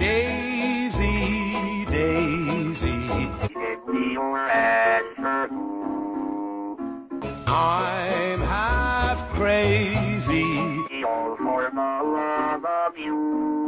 Daisy, Daisy, I'm half crazy for the love of you.